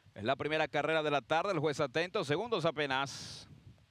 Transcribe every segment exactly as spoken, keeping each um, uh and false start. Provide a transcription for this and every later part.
Es la primera carrera de la tarde, el juez atento, segundos apenas.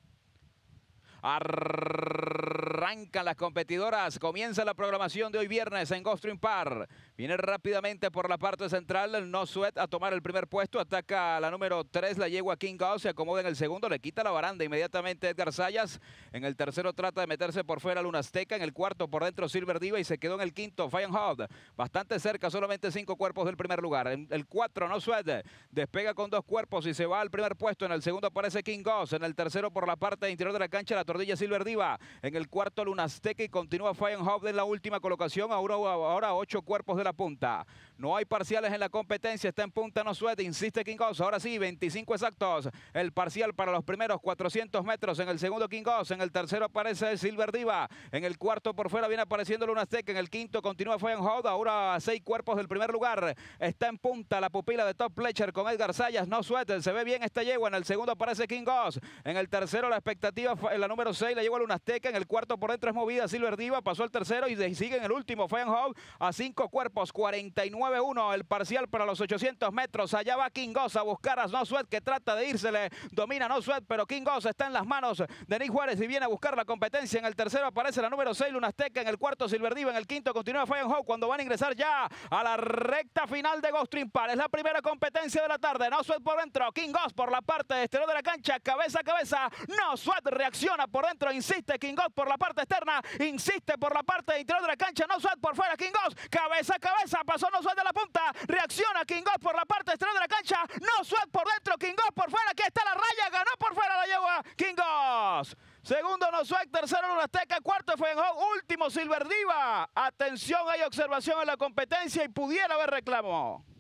Arrancan las competidoras, comienza la programación de hoy viernes en Gulfstream Park. Viene rápidamente por la parte central el No Sweat a tomar el primer puesto, ataca la número tres, la yegua King Goss, se acomoda en el segundo, le quita la baranda inmediatamente Edgar Sayas. En el tercero trata de meterse por fuera Luna Azteca, en el cuarto por dentro Silver Diva y se quedó en el quinto Fire Hub, bastante cerca, solamente cinco cuerpos del primer lugar. En el cuatro No Sweat despega con dos cuerpos y se va al primer puesto, en el segundo aparece King Goss, en el tercero por la parte interior de la cancha la tordilla Silver Diva, en el cuarto Luna Azteca y continúa Fire Hub en la última colocación, ahora, ahora ocho cuerpos de la punta. No hay parciales en la competencia, está en punta No Sweat, insiste King Goss, ahora sí, veinticinco exactos, el parcial para los primeros cuatrocientos metros, en el segundo King Goss, en el tercero aparece Silver Diva, en el cuarto por fuera viene apareciendo Luna Azteca, en el quinto continúa Fire Hub, ahora seis cuerpos del primer lugar, está en punta la pupila de Top Pletcher con Edgar Sayas, No Sweat, se ve bien esta yegua, en el segundo aparece King Goss, en el tercero la expectativa, en la número seis la yegua Luna Azteca, en el cuarto por dentro es movida Silver Diva, pasó el tercero y sigue en el último Fire Hub a cinco cuerpos, cuarenta y nueve uno el parcial para los ochocientos metros, allá va King Goss a buscar a No Sweat que trata de írsele, domina No Sweat, pero King Goss está en las manos de Nick Juárez y viene a buscar la competencia. En el tercero aparece la número seis Luna Azteca, en el cuarto Silver Diva, en el quinto continúa Fire Hub cuando van a ingresar ya a la recta final de Gulfstream Park. Es la primera competencia de la tarde, No Sweat por dentro, King Goss por la parte exterior de la cancha, cabeza a cabeza, No Sweat reacciona por dentro, insiste King Goss por la parte externa, insiste por la parte interior de la cancha, No Sweat por fuera, King Goss, cabeza a cabeza, pasó No Sweat de la punta, reacciona King Goss por la parte exterior de la cancha, No Sweat por dentro, King Goss por fuera, aquí está la raya, ganó por fuera la yegua King Goss. Segundo No Sweat, tercero Luna Azteca, cuarto fue en Hog, último Silver Diva. Atención, hay observación en la competencia y pudiera haber reclamo.